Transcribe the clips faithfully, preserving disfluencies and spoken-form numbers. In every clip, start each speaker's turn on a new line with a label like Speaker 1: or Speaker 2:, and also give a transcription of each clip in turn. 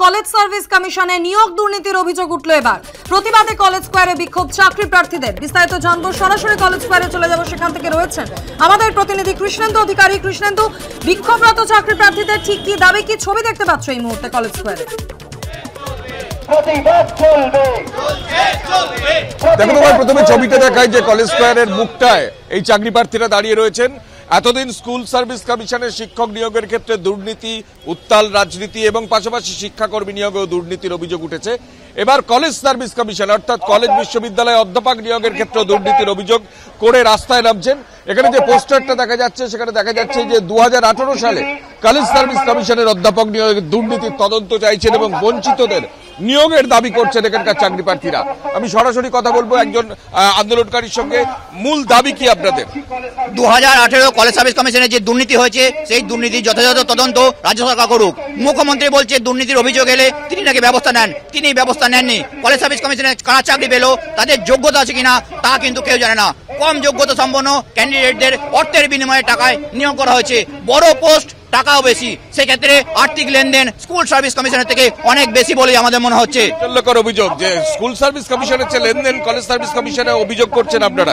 Speaker 1: College service কমিশনে নিয়োগ দুর্নীতির অভিযোগ উঠল এবার। প্রতিবাদে কলেজ স্কয়ারে বিক্ষোভ চাকরি প্রার্থীদের। বিস্তারিত জানবো, সরাসরি কলেজ স্কয়ারে চলে যাব, সেখান থেকে রয়েছেন আমাদের প্রতিনিধি কৃষ্ণেন্দু অধিকারী। কৃষ্ণেন্দু, বিক্ষোভরত চাকরি প্রার্থীদের ঠিক কি দাবি, কি ছবি দেখতে পাচ্ছ এই মুহূর্তে কলেজ স্কয়ারে?
Speaker 2: দেখো, তোমার প্রথমে ছবিটা দেখায় যে কলেজ স্কয়ারের মুখটায় এই চাকরি প্রার্থীরা দাঁড়িয়ে রয়েছেন। এতদিন স্কুল সার্ভিস কমিশনের শিক্ষক নিয়োগের ক্ষেত্রে দুর্নীতি, উত্তাল রাজনীতি এবং পাশাপাশি শিক্ষাকর্মী নিয়োগেও দুর্নীতির অভিযোগ উঠেছে। এবার কলেজ সার্ভিস কমিশন অর্থাৎ কলেজ বিশ্ববিদ্যালয়ে অধ্যাপক নিয়োগের ক্ষেত্রে দুর্নীতির অভিযোগ করে রাস্তায় নামছেন। এখানে যে পোস্টারটা দেখা যাচ্ছে সেখানে দেখা যাচ্ছে যে দু হাজার আঠারো সালে কলেজ সার্ভিস কমিশনের অধ্যাপক নিয়োগের দুর্নীতির তদন্ত চাইছেন এবং বঞ্চিতদের নিয়োগের দাবি করছেন এখানকার চাকরি প্রার্থীরা। আমি সরাসরি কথা বলবো একজন আন্দোলনকারীর সঙ্গে। মূল দাবি কি আপনাদের?
Speaker 3: দু হাজার আঠেরো কলেজ সার্ভিস কমিশনের যে দুর্নীতি হয়েছে সেই দুর্নীতির যথাযথ তদন্ত রাজ্য সরকার করুক। মুখ্যমন্ত্রী বলছে দুর্নীতির অভিযোগ এলে তিনি নাকি ব্যবস্থা নেন, তিনি ব্যবস্থা নেননি। কলেজ সার্ভিস কমিশনের কারা চাকরি পেল, তাদের যোগ্যতা আছে কিনা তা কিন্তু কেউ জানে না। কম যোগ্যতা সম্পন্ন ক্যান্ডিডেটদের অর্থের বিনিময়ে টাকায় নিয়োগ করা হয়েছে। বড় পোস্ট, টাকাও বেশি, সেক্ষেত্রে আর্থিক লেনদেন স্কুল সার্ভিস কমিশনের থেকে অনেক বেশি বলে আমাদের মনে হচ্ছে।
Speaker 2: অভিযোগ যে স্কুল সার্ভিস কমিশনের চেয়ে লেনদেন কলেজ সার্ভিস কমিশনে অভিযোগ করছেন আপনারা।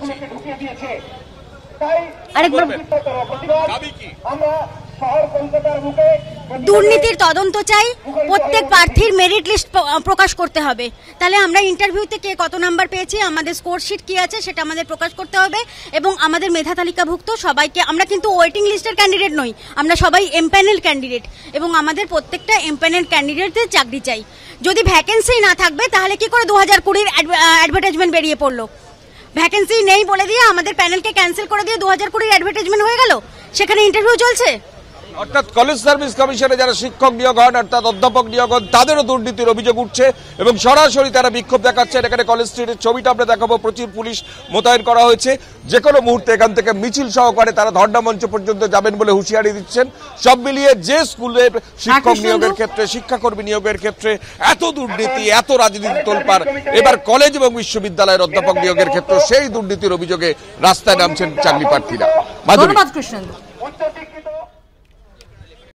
Speaker 4: দুর্নীতির তদন্ত চাই, প্রত্যেক প্রার্থীর মেরিট লিস্ট প্রকাশ করতে হবে। তাহলে আমরা ইন্টারভিউতে কে কত নাম্বার পেয়েছি, আমাদের স্কোর শিট কি আছে সেটা আমাদের প্রকাশ করতে হবে এবং আমাদের মেধা তালিকাভুক্ত সবাইকে, আমরা কিন্তু ওয়েটিং লিস্টের ক্যান্ডিডেট নই, আমরা সবাই এমপ্যানেল ক্যান্ডিডেট এবং আমাদের প্রত্যেকটা এমপ্যানেল ক্যান্ডিডেটদের চাকরি চাই। যদি ভ্যাকেন্সি না থাকবে তাহলে কি করে দু হাজার কুড়ির অ্যাডভার্টাইজমেন্ট বেরিয়ে পড়লো? ভ্যাকেন্সি নেই বলে দিয়ে আমাদের প্যানেলকে ক্যান্সেল করে দিয়ে দু হাজার কুড়ির অ্যাডভার্টাইজমেন্ট হয়ে গেল, সেখানে ইন্টারভিউ চলছে।
Speaker 2: অর্থাৎ কলেজ সার্ভিস কমিশনে যারা শিক্ষক নিয়োগ হন অর্থাৎ অধ্যাপক নিয়োগ হন তাদেরও দুর্নীতির অভিযোগ উঠছে এবং সরাসরি তারা বিক্ষোভ দেখাচ্ছেন। এখানে কলেজ স্ট্রিটের ছবিটা আমরা দেখাবো, প্রচুর পুলিশ মোতায়েন করা হয়েছে। যে কোনো মুহূর্তে এখান থেকে মিছিল সহকারে তারা ধর্ণা মঞ্চ পর্যন্ত যাবেন বলে হুঁশিয়ারি দিচ্ছেন। সব মিলিয়ে যে স্কুলের শিক্ষক নিয়োগের ক্ষেত্রে, শিক্ষাকর্মী নিয়োগের ক্ষেত্রে এত দুর্নীতি, এত রাজনীতি তোলপাড়, এবার কলেজ এবং বিশ্ববিদ্যালয়ের অধ্যাপক নিয়োগের ক্ষেত্রে সেই দুর্নীতির অভিযোগে রাস্তায় নামছেন চাকরি প্রার্থীরা।
Speaker 1: ধন্যবাদ কৃষ্ণেন্দু।